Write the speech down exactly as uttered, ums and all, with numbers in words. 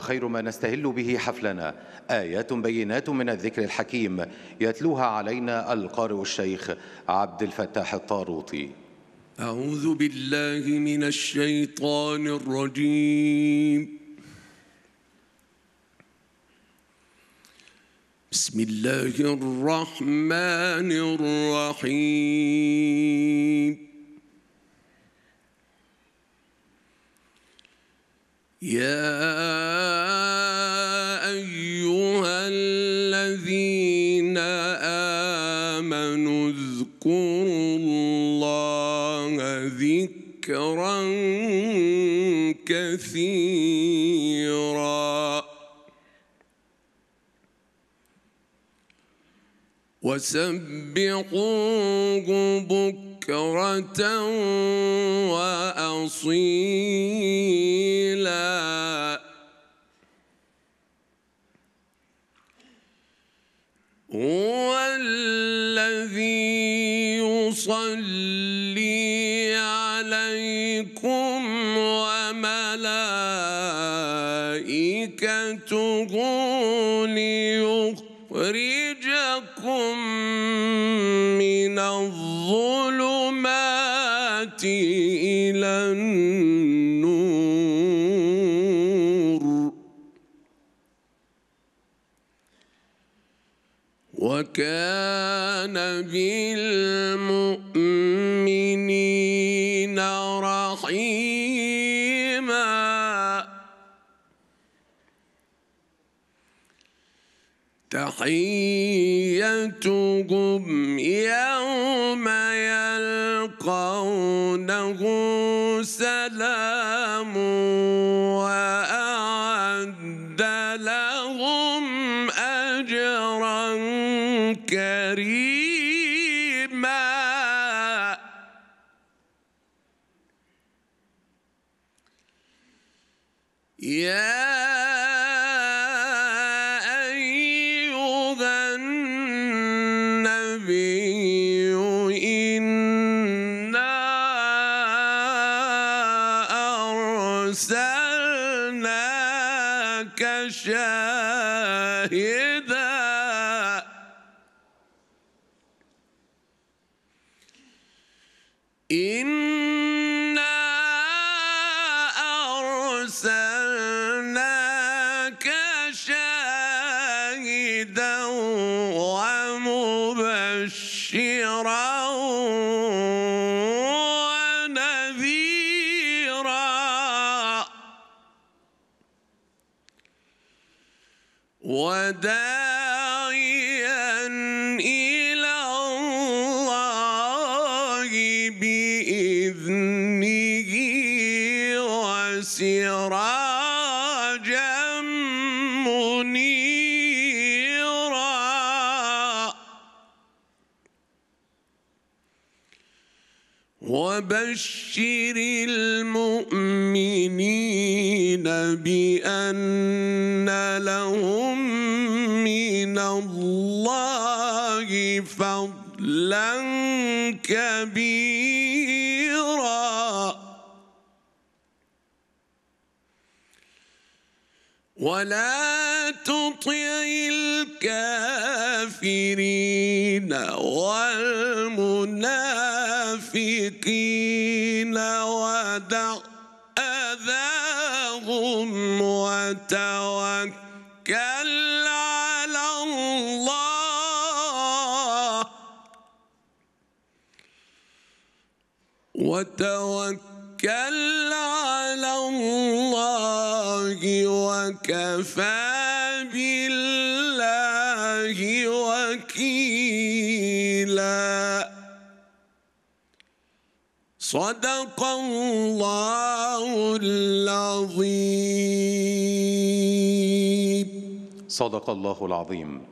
خير ما نستهل به حفلنا، آيات بينات من الذكر الحكيم يتلوها علينا القارئ الشيخ عبد الفتاح الطاروطي. أعوذ بالله من الشيطان الرجيم. بسم الله الرحمن الرحيم. يا أيها الذين آمنوا اذكروا الله ذكرا كثيرا وسبحوه بكرة وأصيلا. هو الذي يصلي عليكم وملائكته ليخرجكم من الظلمات إلى النور وكان بالمؤمنين رحيما. تحيتهم يوم يلقونه سلام وأعد لهم أجرا كريما. يا أيها النبي إنا أرسلناك شاهدا إنا أرسلناك شاهدا ومبشرا ونذيرا وداعيا إلى الله بإذنه وسراجا منيرا. وبشر المؤمنين بأن لهم من الله فضلا كبيرا. ولا تطع الكافرين والمنافقين ودع أذاهم وتوكل على الله وتوكل على الله وكفى بالله وكيلا. صدق الله العظيم. صدق الله العظيم.